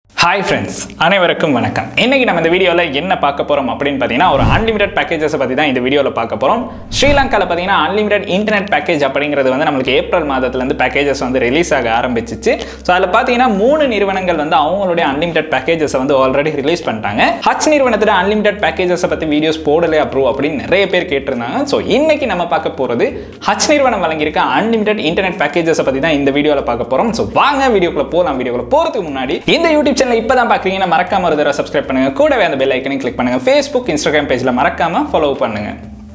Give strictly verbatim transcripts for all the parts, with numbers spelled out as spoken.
Hi friends, அனைவருக்கும் வணக்கம். இன்னைக்கு நம்ம இந்த வீடியோல என்ன பார்க்க போறோம் அப்படினு பாத்தீங்கன்னா ஒரு unlimited packages பத்தி தான் இந்த வீடியோல பார்க்க போறோம். ஸ்ரீலங்கால பாத்தீங்கன்னா unlimited internet package அப்படிங்கிறது வந்து நமக்கு ஏப்ரல் மாதத்துல இருந்து packages வந்து ரிலீஸ் ஆக ஆரம்பிச்சிச்சு. சோ அதுல பாத்தீங்கன்னா மூணு நிறுவனங்கள் வந்து அவங்களுடைய unlimited packages வந்து ஆல்ரெடி ரிலீஸ் பண்ணிட்டாங்க. Hutch நிறுவனத்தோட unlimited packages பத்தி வீடியோஸ் போடலையா ப்ரோ அப்படினு நிறைய பேர் கேட்டிருந்தாங்க. சோ இன்னைக்கு நம்ம பார்க்க போறது Hutch நிறுவனம் வழங்கியிருக்க unlimited internet packages பத்தி தான் இந்த வீடியோல பார்க்க போறோம். சோ வாங்க வீடியோக்குள்ள போலாம். வீடியோக்குள்ள போறதுக்கு முன்னாடி இந்த YouTube channel இப்பதான் பாக்குறீங்கன்னா மறக்காம ஒரு தடவை சப்ஸ்கிரைப் பண்ணுங்க. கூடவே அந்த பெல் ஐகானை கிளிக் பண்ணுங்க. Facebook, Instagram பேஜ்ல மறக்காம ஃபாலோ பண்ணுங்க.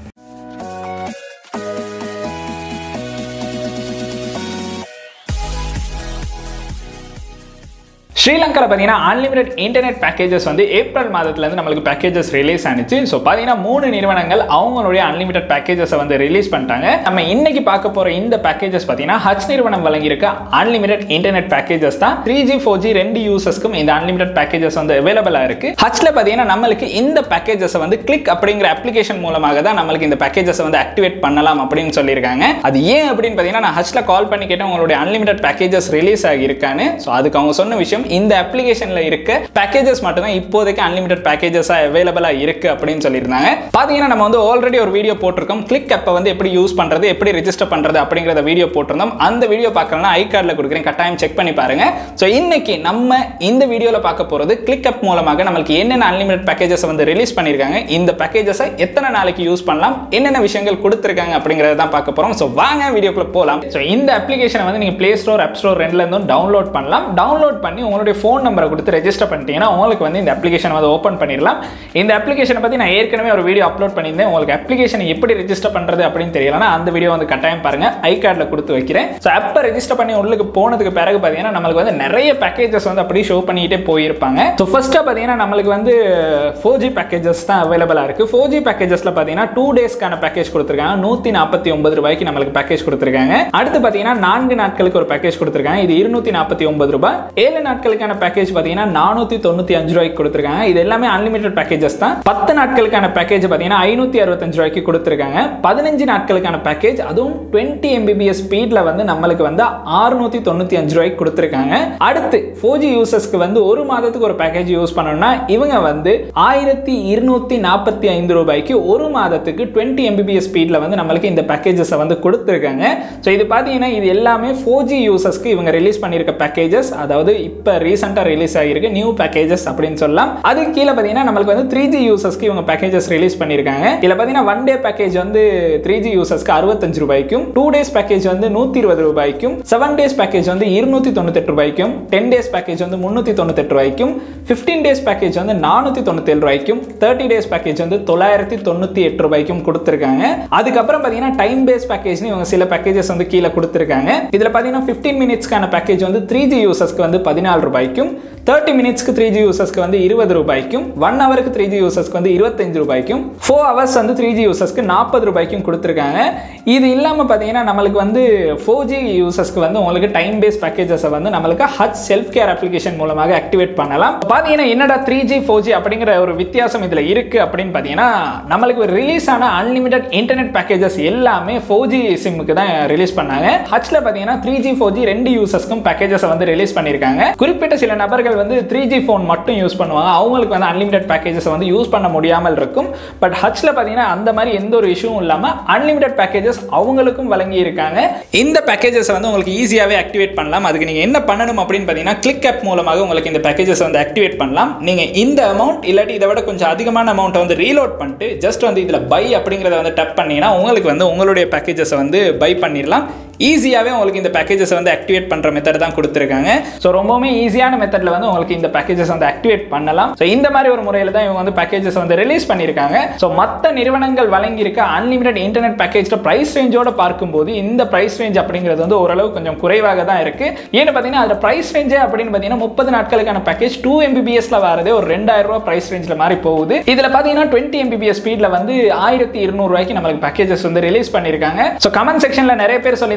ஸ்ரீலங்கால பாத்தீங்கன்னா unlimited internet packages வந்து ஏப்ரல் மாதத்துல இருந்து நமக்கு packages ரிலீஸ் ஆனிச்சு. சோ பாத்தீங்கன்னா மூணு நிறுவனங்கள் அவங்களுடைய unlimited packages வந்து ரிலீஸ் பண்ணிட்டாங்க. நம்ம இன்னைக்கு பார்க்க போற இந்த packages பாத்தீங்கன்னா Hutch நிறுவனம் வழங்கியிருக்க unlimited internet packages தான். three G four G ரெண்டு யூசர்ஸ்க்கும் இந்த unlimited packages வந்து அவேலபிளா இருக்கு. Hutchல பாத்தீங்கன்னா நமக்கு இந்த packages வந்து click அப்படிங்கிற அப்ளிகேஷன் மூலமாக தான் நமக்கு இந்த packages வந்து ஆக்டிவேட் பண்ணலாம் அப்படினு சொல்லிருக்காங்க. அது ஏன் அப்படினு பாத்தீங்கன்னா நான் Hutchல கால் பண்ணி கேட்டேன் உங்களுடைய unlimited packages ரிலீஸ் ஆகி இருக்கானு. சோ அதுக்கு அவங்க சொன்ன விஷயம் இந்த அப்ளிகேஷன்ல இருக்க பேக்கேजेस மட்டும் தான் இப்போதைக்கு unlimited packages அவேலபிளா இருக்கு அப்படினு சொல்லிருந்தாங்க. பாத்தீங்கன்னா நம்ம வந்து ஆல்ரெடி ஒரு வீடியோ போட்டுருக்கோம். கிளிக் ஆப் வந்து எப்படி யூஸ் பண்றது, எப்படி ரெஜிஸ்டர் பண்றது அப்படிங்கறத வீடியோ போட்டுருந்தோம். அந்த வீடியோ பார்க்கலனா ஐ கார்ட்ல கொடுக்கிறேன், கட்டாயம் செக் பண்ணி பாருங்க. சோ இன்னைக்கு நம்ம இந்த வீடியோல பார்க்க போறது கிளிக் ஆப் மூலமாக நமக்கு என்னென்ன unlimited packages வந்து ரிலீஸ் பண்ணிருக்காங்க, இந்த packages எத்தனை நாளைக்கு யூஸ் பண்ணலாம், என்னென்ன விஷயங்கள் கொடுத்திருக்காங்க அப்படிங்கறத தான் பார்க்க போறோம். சோ வாங்க வீடியோக்குள்ள போலாம். சோ இந்த அப்ளிகேஷனை வந்து நீங்க Play Store, App Store ரெண்டுல இருந்தும் டவுன்லோட் பண்ணலாம். டவுன்லோட் பண்ணி உங்களுடைய ஃபோன் நம்பரை கொடுத்து ரெஜிஸ்டர் பண்ணிட்டீங்கன்னா உங்களுக்கு வந்து இந்த அப்ளிகேஷன் வந்து ஓபன் பண்ணிடலாம். இந்த அப்ளிகேஷனை பத்தி நான் ஏற்கனவே ஒரு வீடியோ அப்லோட் பண்ணியிருந்தேன். உங்களுக்கு அப்ளிகேஷனை எப்படி ரெஜிஸ்டர் பண்றது அப்படின்னு தெரியலனா அந்த வீடியோ வந்து கட்டாயம் பாருங்க, ஐ கார்ட்ல கொடுத்து வைக்கிறேன். சோ ஆப்பை ரெஜிஸ்டர் பண்ணி உள்ளுக்கு போனதுக்கு பிறகு பாத்தீங்கன்னா நமக்கு வந்து நிறைய பேக்கேजेस வந்து அப்படியே ஷோ பண்ணிட்டே போயிருப்பாங்க. சோ ஃபர்ஸ்டா பாத்தீங்கன்னா நமக்கு வந்து four G பேக்கேजेस தான் அவேலபிளா இருக்கு. four G பேக்கேजेसல பாத்தீங்கன்னா two டேஸ்க்கான பேக்கேஜ் கொடுத்திருக்காங்க. நூத்தி நாற்பத்தி ஒன்பது ரூபாய்க்கு நமக்கு பேக்கேஜ் கொடுத்திருக்காங்க. அடுத்து பாத்தீங்கன்னா நான்கு நாட்களுக்கு ஒரு பேக்கேஜ் கொடுத்திருக்காங்க. இது இருநூத்தி நாற்பத்தி ஒன்பது ரூபாய். ஏழு நாட்களுக்கான பேக்கேஜ் பாத்தீங்கன்னா நானூத்தி தொண்ணூத்தி அஞ்சு ரூபாய்க்கு கொடுத்திருக்காங்க. இது எல்லாமே அன்லிமிட்டட் பேக்கேजेस தான். பத்து நாட்களுக்கான பேக்கேஜ் பாத்தீங்கன்னா ஐநூத்தி அறுபத்தஞ்சு ரூபாய்க்கு கொடுத்திருக்காங்க. பதினஞ்சு நாட்களுக்கான பேக்கேஜ் அதுவும் இருபது எம் பி பி எஸ் ஸ்பீட்ல வந்து நமக்கு வந்து அறுநூத்தி தொண்ணூத்தி அஞ்சு ரூபாய்க்கு கொடுத்திருக்காங்க. அடுத்து four G யூசர்ஸ்க்கு வந்து ஒரு மாதத்துக்கு ஒரு பேக்கேஜ் யூஸ் பண்ணனும்னா இவங்க வந்து ஆயிரத்தி இருநூத்தி நாற்பத்தி ஐந்து ரூபாய்க்கு ஒரு மாதத்துக்கு இருபது எம் பி பி எஸ் ஸ்பீட்ல வந்து நமக்கு இந்த பேக்கேजेस வந்து கொடுத்திருக்காங்க. சோ இது பாத்தீங்கன்னா இது எல்லாமே four G யூசர்ஸ்க்கு இவங்க ரிலீஸ் பண்ணிருக்க பேக்கேजेस, அதாவது இப்ப ரீசன்ட்டா ரிலீஸ் ஆகிருக்கு நியூ பேக்கேजेस அப்படினு சொல்லலாம். அதுக்கு கீழ பாத்தீங்கன்னா நமக்கு வந்து three G யூசர்ஸ்க்கு இவங்க பேக்கேजेस ரிலீஸ் பண்ணிருக்காங்க. இதுல பாத்தீங்கன்னா one day பேக்கேஜ் வந்து three G யூசர்ஸ்க்கு அறுபத்தஞ்சு ரூபாய்க்கும், two days பேக்கேஜ் வந்து நூத்தி இருபது ரூபாய்க்கும், seven days பேக்கேஜ் வந்து இருநூத்தி தொண்ணூத்தி எட்டு ரூபாய்க்கும், ten days பேக்கேஜ் வந்து முன்னூத்தி தொண்ணூத்தி எட்டு ரூபாய்க்கும், fifteen days பேக்கேஜ் வந்து நானூத்தி தொண்ணூத்தி ஏழு ரூபாய்க்கும், thirty days பேக்கேஜ் வந்து தொள்ளாயிரத்தி தொண்ணூத்தி எட்டு ரூபாய்க்கும் கொடுத்திருக்காங்க. அதுக்கு அப்புறம் பாத்தீங்கன்னா டைம் பேஸ் பேக்கேஜ்னு இவங்க சில பேக்கேजेस வந்து கீழ கொடுத்திருக்காங்க. இதுல பாத்தீங்கன்னா fifteen மினிட்ஸ்க்கான பேக்கேஜ் வந்து three G யூசர்ஸ்க்கு வந்து பதினாலு ரூபாய்க்கும், thirty மினிட்ஸ்க்கு three G யூசர்ஸ்க்கு வந்து இருபது ரூபாய்க்கும், one ஹவருக்கு three G யூசர்ஸ்க்கு வந்து இருபத்தஞ்சு ரூபாய்க்கும், four ஹவர்ஸ் வந்து three G யூசர்ஸ்க்கு நாற்பது ரூபாய்க்கும் கொடுத்திருக்காங்க. இது இல்லாம பாத்தீங்கன்னா நமக்கு வந்து four G யூசர்ஸ்க்கு வந்து உங்களுக்கு டைம் பேஸ் பேக்கேजेस வந்து நமக்கு Hutch செல்ஃப் கேர் அப்ளிகேஷன் மூலமாக ஆக்டிவேட் பண்ணலாம். பாத்தீங்கன்னா என்னடா three G four G அப்படிங்கற ஒரு வித்தியாசம் இதுல இருக்கு அப்படினு பாத்தீங்கன்னா நமக்கு ரிலீஸ் ஆன அன்லிமிட்டட் இன்டர்நெட் பேக்கேजेस எல்லாமே four G சிம்முக்கு தான் ரிலீஸ் பண்ணாங்க. Hutchல பாத்தீங்கன்னா three G four G ரெண்டு யூசர்ஸ்க்கும் பேக்கேजेस வந்து ரிலீஸ் பண்ணிருக்காங்க. குறிப்பிட்ட சில நபர்கள் வந்து three G போன் மட்டும் யூஸ் பண்ணுவாங்க. அவங்களுக்கு வந்து அன்லிமிட்டட் பேக்கேजेस வந்து யூஸ் பண்ண முடியாமல் இருக்கும். பட் Hutchல பாத்தீங்கன்னா அந்த மாதிரி எந்த ஒரு இஷ்யூவும் இல்லாம அன்லிமிட்டட் பேக்கேजेस அவங்களுக்கும் வழங்கி இருக்காங்க. இந்த பேக்கேजेस வந்து உங்களுக்கு ஈஸியாவே ஆக்டிவேட் பண்ணலாம். அதுக்கு நீங்க என்ன பண்ணணும் அப்படினு பாத்தீங்கன்னா கிளிக் ஆப் மூலமாக உங்களுக்கு இந்த பேக்கேजेस வந்து ஆக்டிவேட் பண்ணலாம். நீங்க இந்த அமௌண்ட் இல்லாட்டி இதை விட கொஞ்சம் அதிகமான அமௌண்ட் வந்து ரீலோட் பண்ணிட்டு ஜஸ்ட் வந்து இதுல பை அப்படிங்கறத வந்து டேப் பண்ணீங்கன்னா உங்களுக்கு வந்து உங்களுடைய பேக்கேजेस வந்து பை பண்ணிரலாம். ஈஸியாவே உங்களுக்கு இந்த பேக்கேजेस வந்து ஆக்டிவேட் பண்ற மெத்தட் தான் கொடுத்திருக்காங்க. சோ ரொம்பவே ஈஸியான மெத்தட்ல வந்து உங்களுக்கு இந்த பேக்கேजेस வந்து ஆக்டிவேட் பண்ணலாம். சோ இந்த மாதிரி ஒரு முறையில தான் இவங்க வந்து பேக்கேजेस வந்து ரிலீஸ் பண்ணிருக்காங்க. சோ மத்த நிறுவனங்கள் வழங்கி இருக்க அன்லிமிட்டட் இன்டர்நெட் பேக்கேஜ்ல பிரைஸ் ரேஞ்சோட பார்க்கும்போது இந்த பிரைஸ் ரேஞ்ச் அப்படிங்கிறது வந்து ஓரளவு கொஞ்சம் குறைவாக தான் இருக்கு. ஏன்னு பாத்தீங்கன்னா அதோட பிரைஸ் ரேஞ்ச் அப்படின்னு பாத்தீங்கன்னா முப்பது நாட்களுக்கான package two M B P S ல வரதே ஒரு ரெண்டாயிரம் ரூபாய் பிரைஸ் ரேஞ்ச்ல மாதிரி போகுது. இதுல பாத்தீங்கன்னா twenty M B P S ஸ்பீட்ல வந்து ஆயிரத்தி இருநூறு ரூபாய்க்கு நமக்கு பேக்கேजेस வந்து ரிலீஸ் பண்ணிருக்காங்க. சோ கமெண்ட் செக்ஷன்ல நிறைய பேர் சொல்லி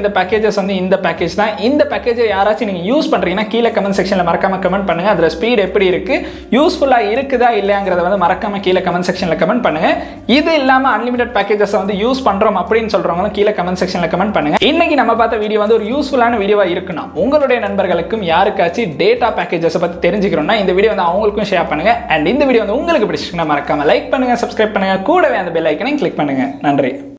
இந்த பேக்கேஜஸ் வந்து இந்த பேக்கேஜ் தான். இந்த பேக்கேஜை யாராச்சும் நீங்க யூஸ் பண்றீங்கன்னா கீழே கமெண்ட் செக்ஷன்ல மறக்காம கமெண்ட் பண்ணுங்க. அதுல ஸ்பீட் எப்படி இருக்கு, யூஸ்ஃபுல்லா இருக்குதா இல்லையாங்கிறத வந்து மறக்காம கீழே கமெண்ட் செக்ஷன்ல கமெண்ட் பண்ணுங்க. இது இல்லாம அன்லிமிட்டட் பேக்கேஜஸ் வந்து யூஸ் பண்றோம் அப்படின்னு சொல்றவங்களும் கீழே கமெண்ட் செக்ஷன்ல கமெண்ட் பண்ணுங்க. இன்னைக்கு நம்ம பார்த்த வீடியோ வந்து ஒரு யூஸ்ஃபுல்லான வீடியோவா இருக்குன்னா உங்களுடைய நண்பர்களுக்கும் யாருக்காச்சும் டேட்டா பேக்கேஜஸ் பத்தி தெரிஞ்சுக்கணும்னா இந்த வீடியோ வந்து அவங்களுக்கும் ஷேர் பண்ணுங்க. அண்ட் இந்த வீடியோ வந்து உங்களுக்கு பிடிச்சிருக்குன்னா மறக்காம லைக் பண்ணுங்க, சப்ஸ்கிரைப் பண்ணுங்க, கூடவே அந்த பெல் ஐக்கனையும் கிளிக் பண்ணுங்க. நன்றி.